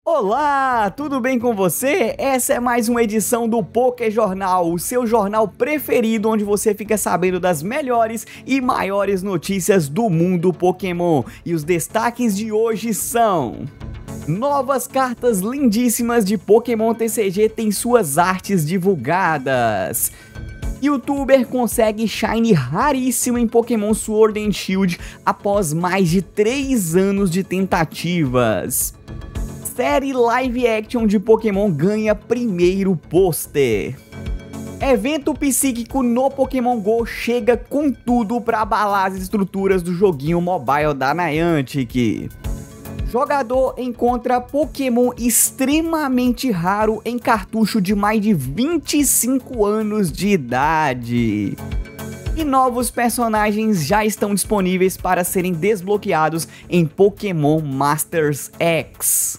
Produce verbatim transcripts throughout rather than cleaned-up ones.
Olá, tudo bem com você? Essa é mais uma edição do Pokéjornal, o seu jornal preferido onde você fica sabendo das melhores e maiores notícias do mundo Pokémon. E os destaques de hoje são: novas cartas lindíssimas de Pokémon T C G têm suas artes divulgadas. YouTuber consegue Shine raríssimo em Pokémon Sword and Shield após mais de três anos de tentativas. Série live action de Pokémon ganha primeiro pôster. Evento psíquico no Pokémon GO chega com tudo para abalar as estruturas do joguinho mobile da Niantic. Jogador encontra Pokémon extremamente raro em cartucho de mais de vinte e cinco anos de idade. E novos personagens já estão disponíveis para serem desbloqueados em Pokémon Masters X.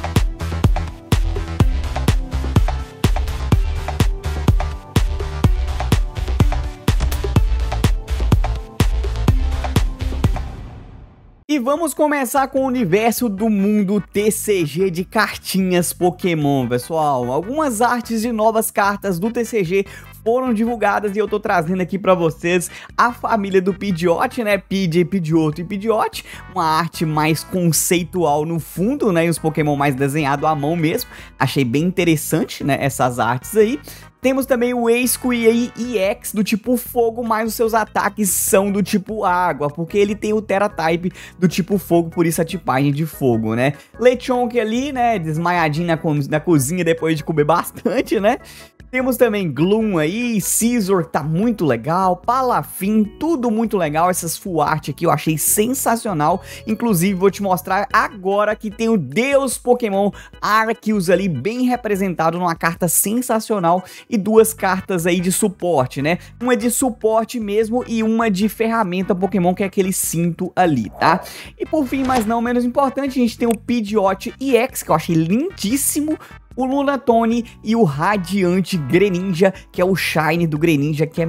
E vamos começar com o universo do mundo T C G de cartinhas Pokémon, pessoal. Algumas artes de novas cartas do T C G foram divulgadas e eu tô trazendo aqui pra vocês a família do Pidgeot, né? Pidgey, Pidgeotto e Pidgeot. Uma arte mais conceitual no fundo, né? E os Pokémon mais desenhados à mão mesmo. Achei bem interessante, né? Essas artes aí. Temos também o Esquire E X do tipo fogo, mas os seus ataques são do tipo água, porque ele tem o Tera Type do tipo fogo, por isso a tipagem de fogo, né? Lechonk ali, né, desmaiadinho na, co na cozinha depois de comer bastante, né? Temos também Gloom aí, Scizor, tá muito legal, Palafin, tudo muito legal, essas full art aqui eu achei sensacional, inclusive vou te mostrar agora que tem o Deus Pokémon Arceus ali bem representado numa carta sensacional e duas cartas aí de suporte, né? Uma de suporte mesmo e uma de ferramenta Pokémon, que é aquele cinto ali, tá? E por fim, mas não menos importante, a gente tem o Pidgeot E X, que eu achei lindíssimo, o Lunatone e o Radiante Greninja, que é o Shine do Greninja, que é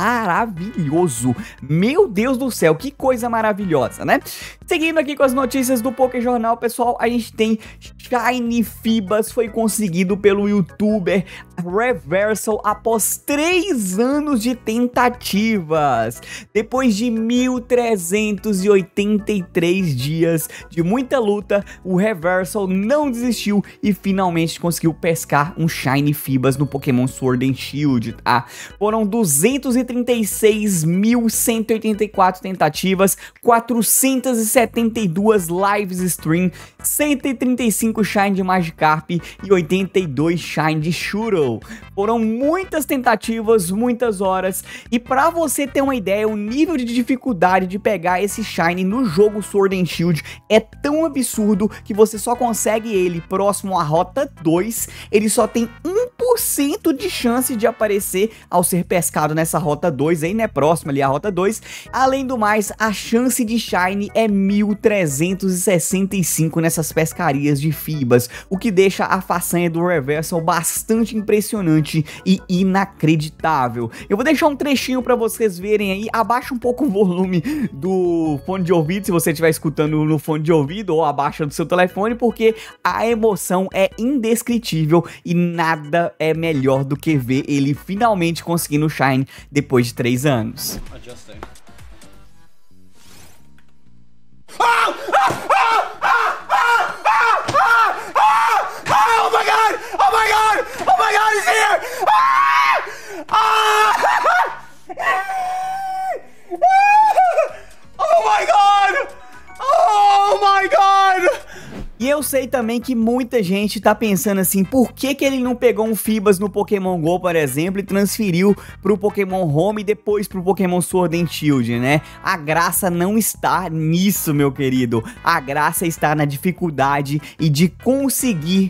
maravilhoso. Meu Deus do céu, que coisa maravilhosa, né? Seguindo aqui com as notícias do Pokéjornal, pessoal, a gente tem Shiny Fibas, foi conseguido pelo YouTuber Reversal após três anos de tentativas. Depois de mil trezentos e oitenta e três dias de muita luta, o Reversal não desistiu e finalmente conseguiu pescar um Shiny Fibas no Pokémon Sword and Shield, tá? Foram duzentos e trinta e seis mil cento e oitenta e quatro tentativas, quatrocentos e setenta e duas lives stream, cento e trinta e cinco Shine de Magikarp e oitenta e dois Shine de Shuro. Foram muitas tentativas, muitas horas, e pra você ter uma ideia, o nível de dificuldade de pegar esse Shine no jogo Sword and Shield é tão absurdo que você só consegue ele próximo à Rota dois, ele só tem um por cento de chance de aparecer ao ser pescado nessa Rota dois aí, né, próximo ali à Rota dois. Além do mais, a chance de Shine é mil trezentos e sessenta e cinco nessas pescarias de Fibas, o que deixa a façanha do Reversal bastante impressionante e inacreditável. Eu vou deixar um trechinho para vocês verem aí, abaixa um pouco o volume do fone de ouvido se você estiver escutando no fone de ouvido, ou abaixa do seu telefone, porque a emoção é indescritível e nada é melhor do que ver ele finalmente conseguindo o Shine depois de três anos. Adjusting. Oh my god! Oh my god! Oh my god, he's here! Ah! Ah! Oh my god! Oh my god! E eu sei também que muita gente tá pensando assim, por que que ele não pegou um Fibas no Pokémon GO, por exemplo, e transferiu pro Pokémon Home e depois pro Pokémon Sword and Shield, né? A graça não está nisso, meu querido. A graça está na dificuldade e de conseguir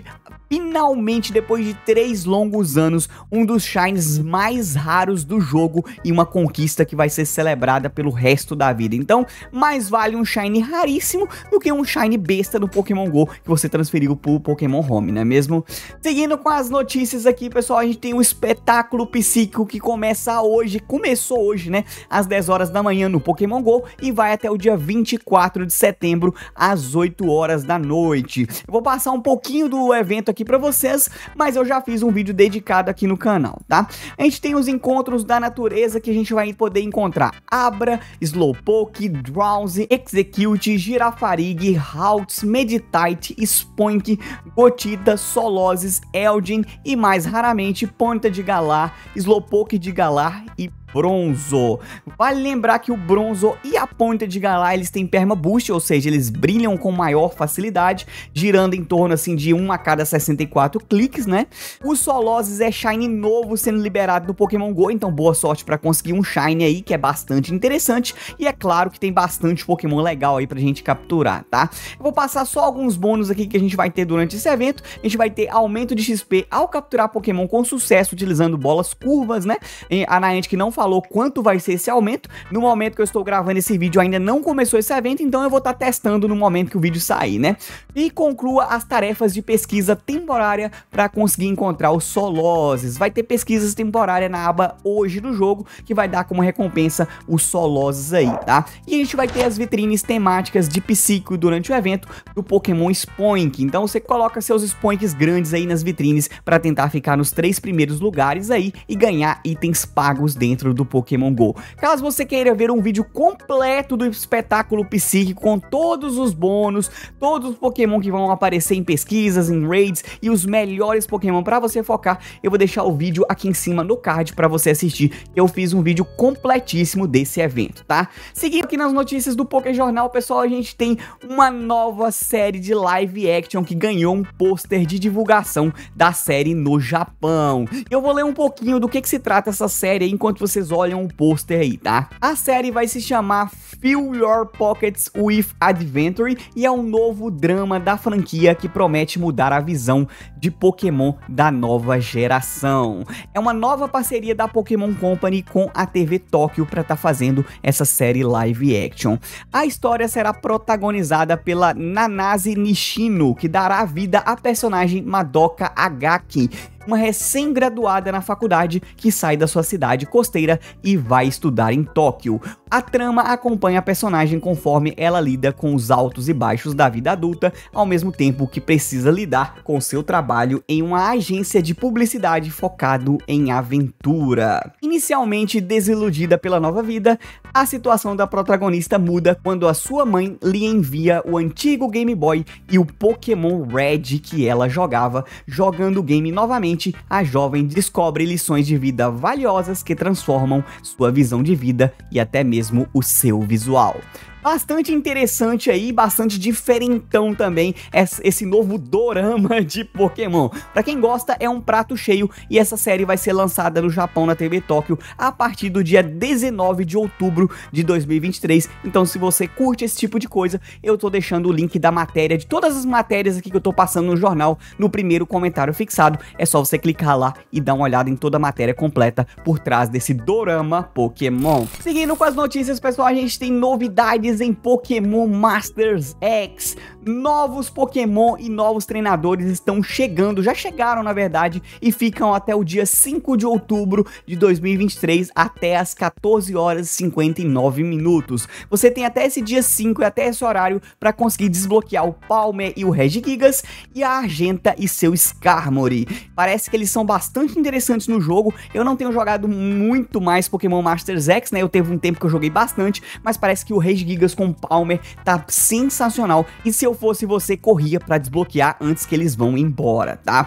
finalmente, depois de três longos anos, um dos shines mais raros do jogo e uma conquista que vai ser celebrada pelo resto da vida. Então, mais vale um shine raríssimo do que um shine besta do Pokémon GO que você transferiu pro Pokémon Home, não é mesmo? Seguindo com as notícias aqui, pessoal, a gente tem um espetáculo psíquico que começa hoje, começou hoje, né, às dez horas da manhã no Pokémon GO e vai até o dia vinte e quatro de setembro, às oito horas da noite. Eu vou passar um pouquinho do evento aqui pra vocês, mas eu já fiz um vídeo dedicado aqui no canal, tá? A gente tem os encontros da natureza que a gente vai poder encontrar Abra, Slowpoke, Drowsy, Execute, Girafarig, Haltz, Meditite, Spoink, Gotita, Solozes, Elgin e mais raramente Ponta de Galar, Slowpoke de Galar e Bronzo. Vale lembrar que o Bronzo e a Ponta de Galar, eles têm Perma Boost, ou seja, eles brilham com maior facilidade, girando em torno assim de um a cada sessenta e quatro cliques, né? O Solozes é Shine novo sendo liberado do Pokémon GO, então boa sorte para conseguir um Shine aí, que é bastante interessante, e é claro que tem bastante Pokémon legal aí pra gente capturar, tá? Eu vou passar só alguns bônus aqui que a gente vai ter durante esse evento. A gente vai ter aumento de X P ao capturar Pokémon com sucesso utilizando bolas curvas, né? E a Niantic não falou quanto vai ser esse aumento. No momento que eu estou gravando esse vídeo ainda não começou esse evento, então eu vou estar testando no momento que o vídeo sair, né? E conclua as tarefas de pesquisa temporária para conseguir encontrar os Solozes. Vai ter pesquisas temporárias na aba hoje do jogo, que vai dar como recompensa os Solozes aí, tá? E a gente vai ter as vitrines temáticas de psíquico durante o evento do Pokémon Spoink. Então você coloca seus Spoinks grandes aí nas vitrines para tentar ficar nos três primeiros lugares aí e ganhar itens pagos dentro do Pokémon GO. Caso você queira ver um vídeo completo do espetáculo psíquico com todos os bônus, todos os Pokémon que vão aparecer em pesquisas, em raids e os melhores Pokémon para você focar, eu vou deixar o vídeo aqui em cima no card para você assistir. Eu fiz um vídeo completíssimo desse evento, tá? Seguindo aqui nas notícias do Pokéjornal, pessoal, a gente tem uma nova série de live action que ganhou um pôster de divulgação da série no Japão. Eu vou ler um pouquinho do que que se trata essa série aí, enquanto vocês olham o pôster aí, tá? A série vai se chamar Fill Your Pockets with Adventure e é um novo drama da franquia que promete mudar a visão de Pokémon da nova geração. É uma nova parceria da Pokémon Company com a T V Tóquio para estar tá fazendo essa série live action. A história será protagonizada pela Nanase Nishino, que dará vida à personagem Madoka Agaki, uma recém-graduada na faculdade que sai da sua cidade costeira e vai estudar em Tóquio. A trama acompanha a personagem conforme ela lida com os altos e baixos da vida adulta, ao mesmo tempo que precisa lidar com seu trabalho em uma agência de publicidade focado em aventura. Inicialmente desiludida pela nova vida, a situação da protagonista muda quando a sua mãe lhe envia o antigo Game Boy e o Pokémon Red que ela jogava. Jogando o game novamente, a jovem descobre lições de vida valiosas que transformam sua visão de vida e até mesmo o seu visual. Bastante interessante aí, bastante diferentão também esse novo dorama de Pokémon. Pra quem gosta, é um prato cheio e essa série vai ser lançada no Japão na T V Tóquio a partir do dia dezenove de outubro de dois mil e vinte e três. Então se você curte esse tipo de coisa, eu tô deixando o link da matéria, de todas as matérias aqui que eu tô passando no jornal, no primeiro comentário fixado. É só você clicar lá e dar uma olhada em toda a matéria completa por trás desse dorama Pokémon. Seguindo com as notícias, pessoal, a gente tem novidades em Pokémon Masters X. Novos Pokémon e novos treinadores estão chegando, já chegaram na verdade, e ficam até o dia cinco de outubro de dois mil e vinte e três até as quatorze horas e cinquenta e nove minutos. Você tem até esse dia cinco e até esse horário para conseguir desbloquear o Palmer e o Regigigas e a Argenta e seu Skarmory. Parece que eles são bastante interessantes no jogo. Eu não tenho jogado muito mais Pokémon Masters X, né? Eu teve um tempo que eu joguei bastante, mas parece que o Regigigas com o Palmer tá sensacional. E se eu fosse você, corria para desbloquear antes que eles vão embora, tá?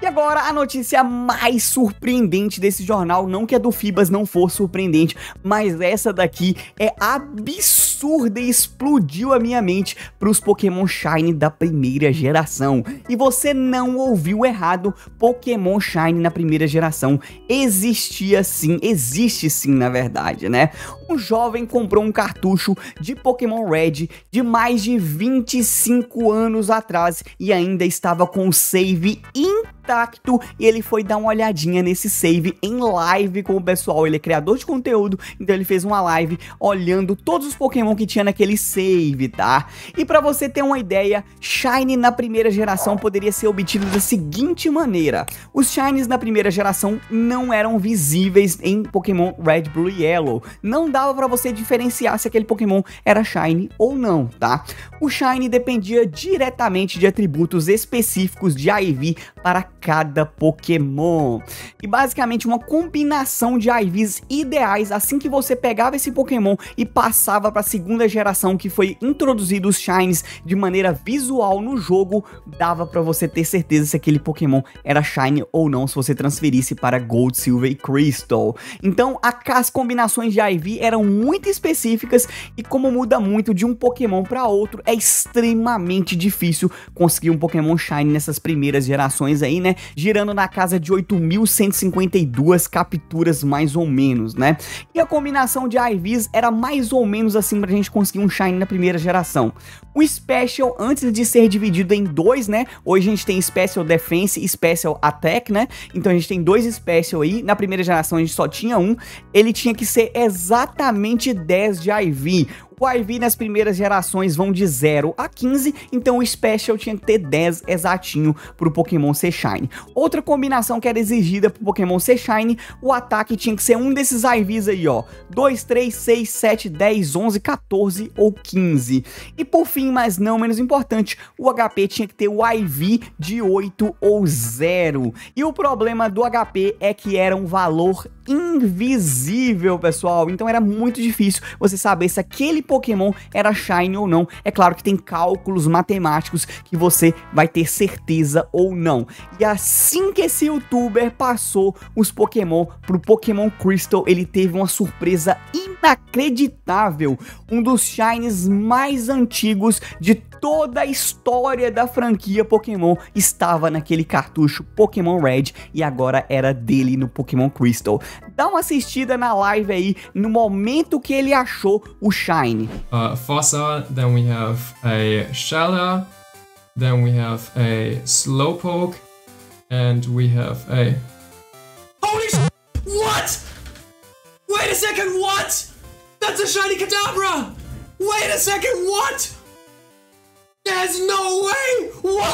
E agora a notícia mais surpreendente desse jornal, não que a do Fibas não for surpreendente, mas essa daqui é absurda e explodiu a minha mente para os Pokémon Shiny da primeira geração. E você não ouviu errado, Pokémon Shiny na primeira geração existia sim, existe sim na verdade, né? Um jovem comprou um cartucho de Pokémon Red de mais de vinte e cinco anos atrás e ainda estava com o save intacto, e ele foi dar uma olhadinha nesse save em live com o pessoal. Ele é criador de conteúdo, então ele fez uma live olhando todos os Pokémon que tinha naquele save, tá? E pra você ter uma ideia, Shiny na primeira geração poderia ser obtido da seguinte maneira: os Shinies na primeira geração não eram visíveis em Pokémon Red, Blue e Yellow. Não dava pra você diferenciar se aquele Pokémon era Shiny ou não, tá? O Shiny dependia diretamente de atributos específicos de I V para cada Pokémon. E basicamente uma combinação de I Vs ideais assim que você pegava esse Pokémon e passava para a segunda geração, que foi introduzido os Shinies de maneira visual no jogo, dava para você ter certeza se aquele Pokémon era Shiny ou não se você transferisse para Gold, Silver e Crystal. Então as combinações de I V eram muito específicas e como muda muito de um Pokémon para outro, é extremamente difícil conseguir um Pokémon Shiny nessas primeiras gerações aí, né? Girando na casa de oito mil cento e cinquenta e duas capturas mais ou menos, né? E a combinação de I Vs era mais ou menos assim pra gente conseguir um Shiny na primeira geração. O Special, antes de ser dividido em dois, né? Hoje a gente tem Special Defense e Special Attack, né? Então a gente tem dois Special aí. Na primeira geração a gente só tinha um. Ele tinha que ser exatamente dez de I V. O I V nas primeiras gerações vão de zero a quinze, então o Special tinha que ter dez exatinho para o Pokémon ser Shiny. Outra combinação que era exigida para o Pokémon ser Shiny, o ataque tinha que ser um desses I Vs aí, ó, dois, três, seis, sete, dez, onze, quatorze ou quinze. E por fim, mas não menos importante, o H P tinha que ter o I V de oito ou zero. E o problema do H P é que era um valor invisível, pessoal, então era muito difícil você saber se aquele Pokémon era Shiny ou não. É claro que tem cálculos matemáticos que você vai ter certeza ou não. E assim que esse youtuber passou os Pokémon pro Pokémon Crystal, ele teve uma surpresa inacreditável. Um dos Shinies mais antigos de toda a história da franquia Pokémon estava naquele cartucho Pokémon Red e agora era dele no Pokémon Crystal. Dá uma assistida na live aí no momento que ele achou o Shiny. Uh, Fossa, then we have a Shala, then we have a Slowpoke, and we have a... Holy sh**! What? Wait a second, what? That's a shiny Kadabra! Wait a second, what? There's no way!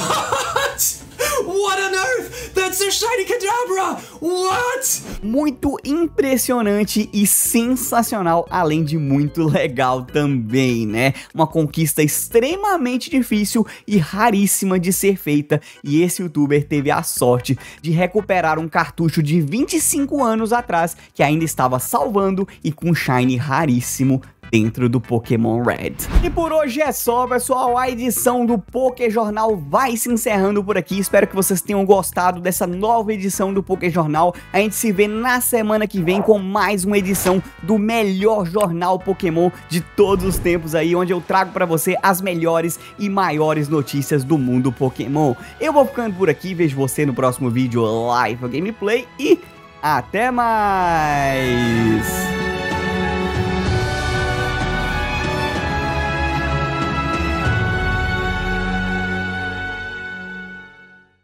What? What on earth? That's a shiny Kadabra! What? Muito impressionante e sensacional, além de muito legal também, né? Uma conquista extremamente difícil e raríssima de ser feita, e esse youtuber teve a sorte de recuperar um cartucho de vinte e cinco anos atrás, que ainda estava salvando e com um shiny raríssimo dentro do Pokémon Red. E por hoje é só, pessoal, a edição do Pokéjornal vai se encerrando por aqui. Espero que vocês tenham gostado dessa nova edição do Pokéjornal. A gente se vê na semana que vem com mais uma edição do melhor jornal Pokémon de todos os tempos aí, onde eu trago pra você as melhores e maiores notícias do mundo Pokémon. Eu vou ficando por aqui, vejo você no próximo vídeo Live Gameplay e até mais!